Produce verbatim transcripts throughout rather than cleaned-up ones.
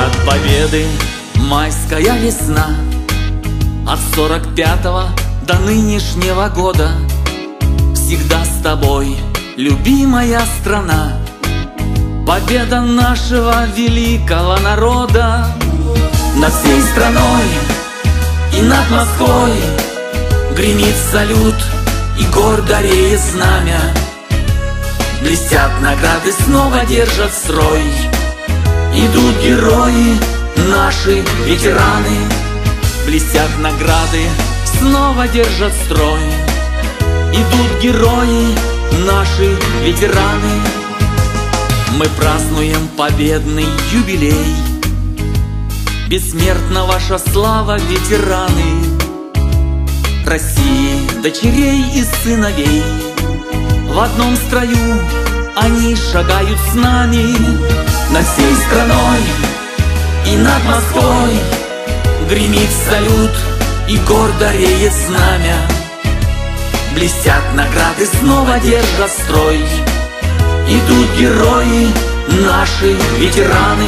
Парад Победы, майская весна, от сорок пятого до нынешнего года. Всегда с тобой, любимая страна, победа нашего великого народа. Над всей страной и над Москвой гремит салют, и гордо реет знамя. Блестят награды, снова держат строй. Идут герои, наши ветераны. Блестят награды, снова держат строй. Идут герои, наши ветераны. Мы празднуем победный юбилей. Бессмертна ваша слава, ветераны России, дочерей и сыновей. В одном строю они шагают с нами. Над всей страной и над Москвой гремит салют, и гордо реет знамя. Блестят награды, снова держат строй. Идут герои, наши ветераны.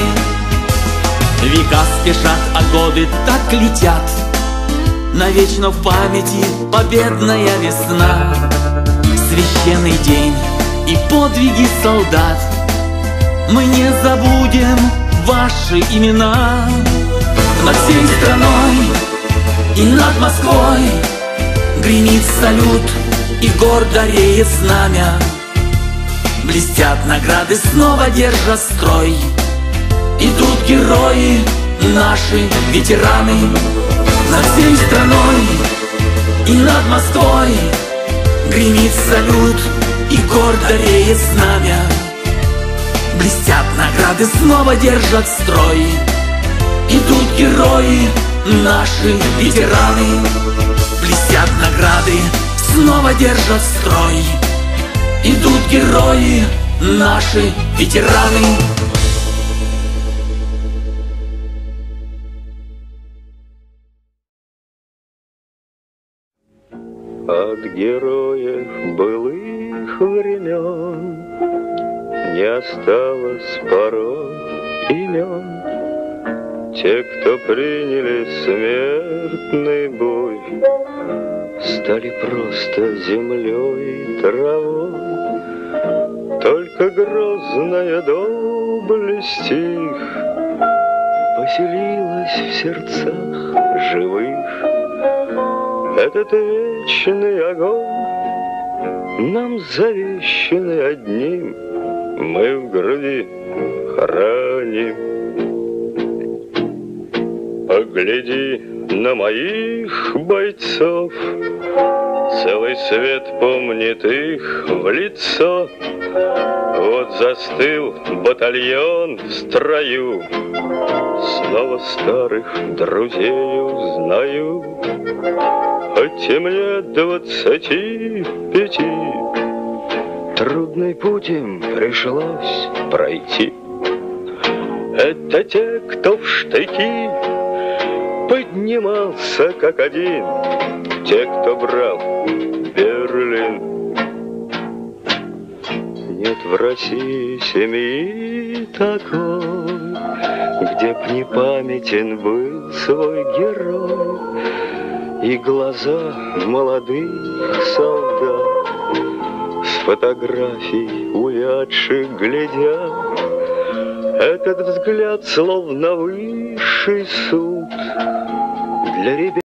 Века спешат, а годы так летят. Навечно в памяти победная весна. Священный день и подвиги солдат. Мы не забудем ваши имена. Над всей страной и над Москвой гремит салют, и гордо реет знамя. Блестят награды, снова держат строй. Идут герои, наши ветераны. Над всей страной и над Москвой гремит салют, и гордо реет знамя. Блестят награды, снова держат строй. Идут герои, наши ветераны. Блестят награды, снова держат строй. Идут герои, наши ветераны. От героев былых времен не осталось порой имен. Те, кто приняли смертный бой, стали просто землей и травой. Только грозная доблесть их поселилась в сердцах живых. Этот вечный огонь нам завещанный одним, мы в груди храним. Погляди на моих бойцов, целый свет помнит их в лицо. Вот застыл батальон в строю, снова старых друзей узнаю. Хоть и мне двадцати пяти, трудный путь им пришлось пройти. Это те, кто в штыки поднимался как один, те, кто брал Берлин. Нет в России семьи такой, где б не памятен был свой герой. И глаза молодых солдат с фотографий увядших глядят. Этот взгляд словно высший суд для ребят.